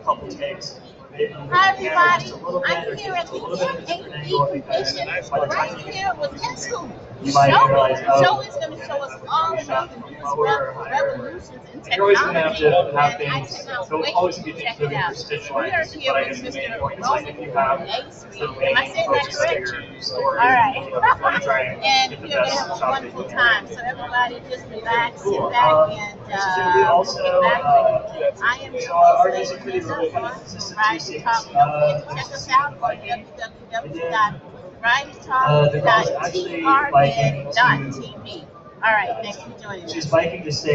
couple takes. Hi everybody, I'm here at the NAB convention right here with Inschool. Show is going to show us all about the newest revolutions in technology and IT now. Wait to check it out. We are here with Mr. Roman Ace. Am I saying that correct? Alright. And we're going to have a wonderful time. So everybody just relax, sit back, and get back. I am your host, Lisa Talk. Don't forget to check us out on www.risetalk.trn.tv. All right, thanks for joining us. She's biking to stay.